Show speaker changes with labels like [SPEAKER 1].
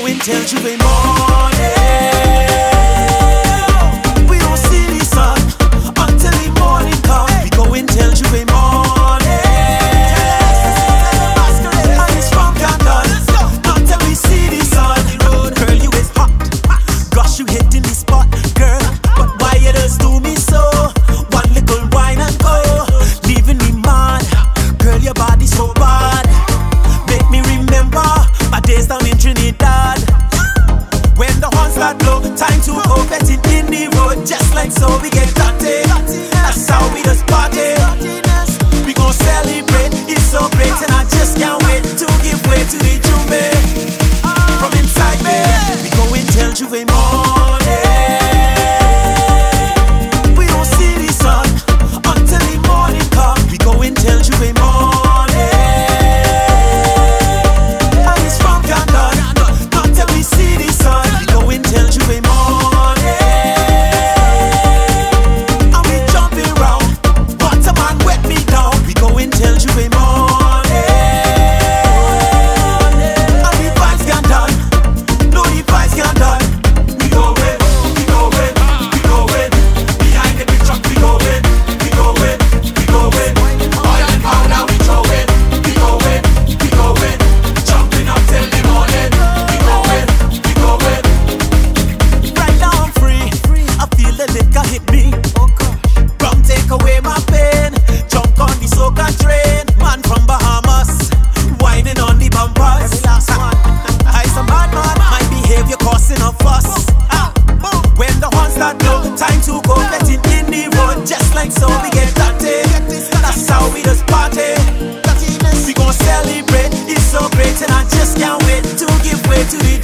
[SPEAKER 1] going till Jouvert morning. We don't see the sun until the morning come. We going till Jouvert morning. And it's from Canada until we see the sun. Girl, you is hot. Gosh, you hitting the spot, girl. But why you just do me so? One little wine and go, leaving me mad. Girl, your body so bad. Make me remember my days down in Trinidad. When the horns start blow, time to go betting in the road. Just like so we get dirty. That's how we just party. We gon' celebrate, it's so great. And I just can't wait to give way to the Jouvert. From inside me, we going till Jouvert morning. We don't see the sun until the morning come. We going till Jouvert morning. And it's from Canada until we see the sun. We going till Jouvert morning. And we jumping round, water man wet me down. We going till Jouvert morning. And the vibes can done, no the vibes can done. We going, we going, we going. Behind the big truck we going, we going, we going. Oil and powder we throwing, we going, we going. Jumping up till the morning, we going, we going. Right now I'm free, I feel the liquor hit me. Rum take away my pain. Jump on the soca train. Man from Bahamas, whining on the bumpers. I's a madman, my behavior causing a fuss. When the horns start blow, time to go betting in the road. Just like so we get dirty. That's how we just party. We gon' celebrate, it's so great. And I just can't wait to give way to the